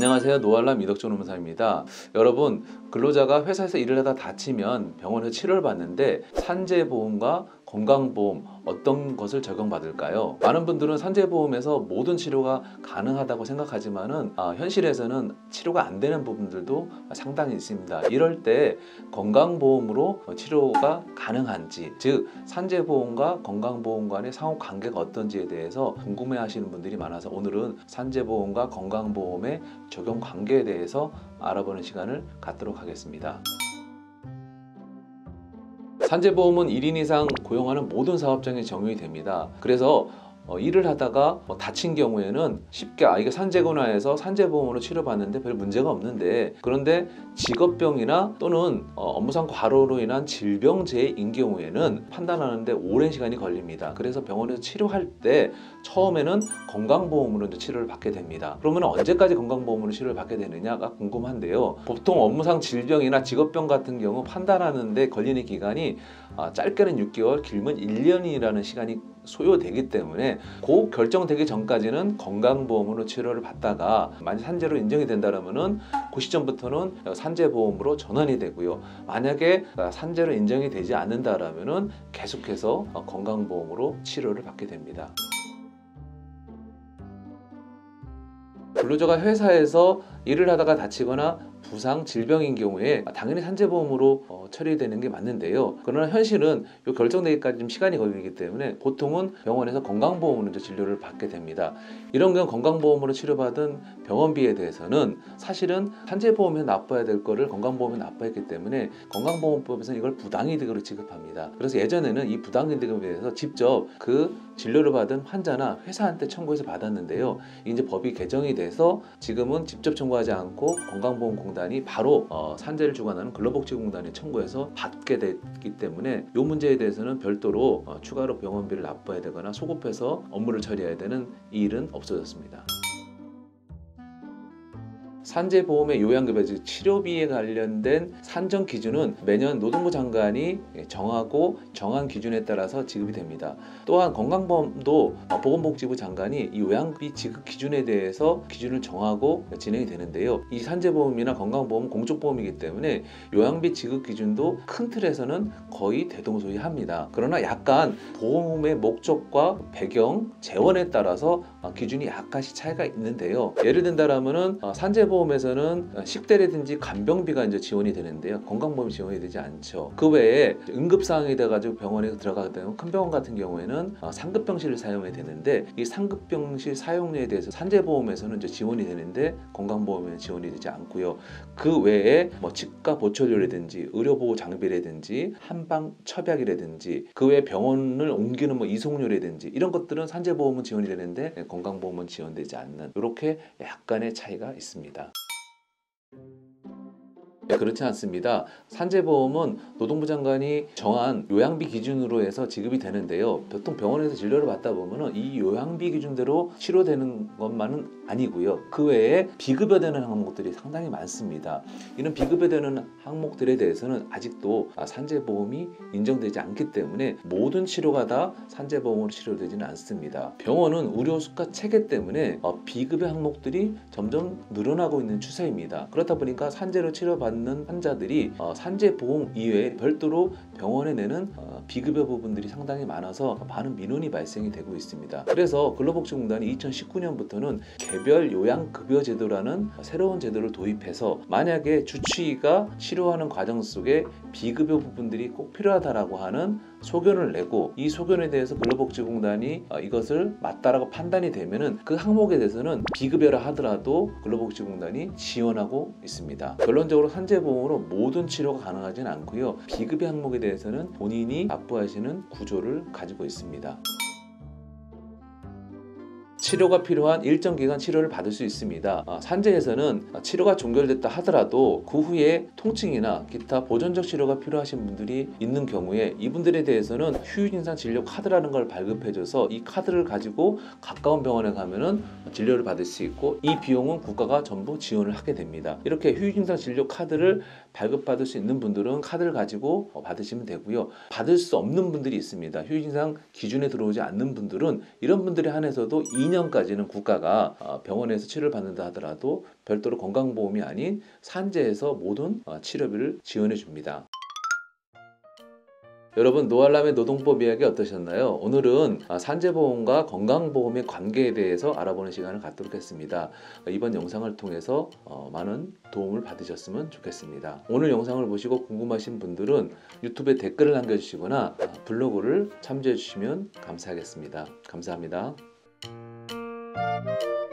안녕하세요. 노알람 이덕종 의사입니다. 여러분, 근로자가 회사에서 일을 하다 다치면 병원에서 치료를 받는데 산재보험과 건강보험 어떤 것을 적용받을까요? 많은 분들은 산재보험에서 모든 치료가 가능하다고 생각하지만은 현실에서는 치료가 안 되는 부분들도 상당히 있습니다. 이럴 때 건강보험으로 치료가 가능한지, 즉 산재보험과 건강보험 간의 상호 관계가 어떤지에 대해서 궁금해 하시는 분들이 많아서 오늘은 산재보험과 건강보험의 적용 관계에 대해서 알아보는 시간을 갖도록 하겠습니다. 산재보험은 1인 이상 고용하는 모든 사업장에 적용이 됩니다. 그래서 일을 하다가 다친 경우에는 쉽게 이게 산재구나 해서 산재보험으로 치료받는데 별 문제가 없는데, 그런데 직업병이나 또는 업무상 과로로 인한 질병재해인 경우에는 판단하는데 오랜 시간이 걸립니다. 그래서 병원에서 치료할 때 처음에는 건강보험으로 치료를 받게 됩니다. 그러면 언제까지 건강보험으로 치료를 받게 되느냐가 궁금한데요. 보통 업무상 질병이나 직업병 같은 경우 판단하는데 걸리는 기간이 짧게는 6개월, 길면 1년이라는 시간이 소요되기 때문에 그 결정되기 전까지는 건강보험으로 치료를 받다가 만약 산재로 인정이 된다면은 그 시점부터는 산재보험으로 전환이 되고요. 만약에 산재로 인정이 되지 않는다라면은 계속해서 건강보험으로 치료를 받게 됩니다. 근로자가 회사에서 일을 하다가 다치거나 부상, 질병인 경우에 당연히 산재보험으로 처리되는 게 맞는데요. 그러나 현실은 이 결정되기까지 좀 시간이 걸리기 때문에 보통은 병원에서 건강보험으로 진료를 받게 됩니다. 이런 경우 건강보험으로 치료받은 병원비에 대해서는 사실은 산재보험에 납부해야 될 거를 건강보험에 납부했기 때문에 건강보험법에서는 이걸 부당이득으로 지급합니다. 그래서 예전에는 이 부당이득에 대해서 직접 그 진료를 받은 환자나 회사한테 청구해서 받았는데요. 이제 법이 개정이 돼서 지금은 직접 청구하지 않고 건강보험공단이 바로 산재를 주관하는 근로복지공단에 청구해서 받게 됐기 때문에 이 문제에 대해서는 별도로 추가로 병원비를 납부해야 되거나 소급해서 업무를 처리해야 되는 이 일은 없어졌습니다. 산재보험의 요양급여, 즉 치료비에 관련된 산정 기준은 매년 노동부 장관이 정하고 정한 기준에 따라서 지급이 됩니다. 또한 건강보험도 보건복지부 장관이 이 요양비 지급 기준에 대해서 기준을 정하고 진행이 되는데요. 이 산재보험이나 건강보험은 공적보험이기 때문에 요양비 지급 기준도 큰 틀에서는 거의 대동소이합니다. 그러나 약간 보험의 목적과 배경, 재원에 따라서 기준이 약간씩 차이가 있는데요. 예를 든다면은 산재보험에서는 식대라든지 간병비가 이제 지원이 되는데요. 건강보험이 지원이 되지 않죠. 그 외에 응급상황이 돼가지고 병원에 들어가게 되면 큰 병원 같은 경우에는 상급병실을 사용해야 되는데 이 상급병실 사용료에 대해서 산재보험에서는 이제 지원이 되는데 건강보험에는 지원이 되지 않고요. 그 외에 치과 보철료라든지 의료보호 장비라든지 한방 처약이라든지 그 외에 병원을 옮기는 이송료라든지 이런 것들은 산재보험은 지원이 되는데 건강보험은 지원되지 않는, 이렇게 약간의 차이가 있습니다. 그렇지 않습니다. 산재보험은 노동부 장관이 정한 요양비 기준으로 해서 지급이 되는데요. 보통 병원에서 진료를 받다 보면 이 요양비 기준대로 치료되는 것만은 아니고요. 그 외에 비급여되는 항목들이 상당히 많습니다. 이런 비급여되는 항목들에 대해서는 아직도 산재보험이 인정되지 않기 때문에 모든 치료가 다 산재보험으로 치료되지는 않습니다. 병원은 의료수가 체계 때문에 비급여 항목들이 점점 늘어나고 있는 추세입니다. 그렇다 보니까 산재로 치료받는 환자들이 산재보험 이외에 별도로 병원에 내는 비급여 부분들이 상당히 많아서 많은 민원이 발생이 되고 있습니다. 그래서 근로복지공단이 2019년부터는 개별 요양급여 제도라는 새로운 제도를 도입해서 만약에 주치의가 치료하는 과정 속에 비급여 부분들이 꼭 필요하다라고 하는 소견을 내고 이 소견에 대해서 근로복지공단이 이것을 맞다라고 판단이 되면은 그 항목에 대해서는 비급여라 하더라도 근로복지공단이 지원하고 있습니다. 결론적으로 산재보험으로 모든 치료가 가능하지는 않고요. 비급여 항목에 대해서는 본인이 납부하시는 구조를 가지고 있습니다. 치료가 필요한 일정 기간 치료를 받을 수 있습니다. 산재에서는 치료가 종결됐다 하더라도 그 후에 통증이나 기타 보존적 치료가 필요하신 분들이 있는 경우에 이분들에 대해서는 휴유증상 진료 카드라는 걸 발급해줘서 이 카드를 가지고 가까운 병원에 가면은 진료를 받을 수 있고 이 비용은 국가가 전부 지원을 하게 됩니다. 이렇게 휴유증상 진료 카드를 발급받을 수 있는 분들은 카드를 가지고 받으시면 되고요. 받을 수 없는 분들이 있습니다. 휴진상 기준에 들어오지 않는 분들은 이런 분들에 한해서도 2년까지는 국가가 병원에서 치료를 받는다 하더라도 별도로 건강보험이 아닌 산재에서 모든 치료비를 지원해 줍니다. 여러분, 노알람의 노동법 이야기 어떠셨나요? 오늘은 산재보험과 건강보험의 관계에 대해서 알아보는 시간을 갖도록 했습니다. 이번 영상을 통해서 많은 도움을 받으셨으면 좋겠습니다. 오늘 영상을 보시고 궁금하신 분들은 유튜브에 댓글을 남겨주시거나 블로그를 참조해 주시면 감사하겠습니다. 감사합니다.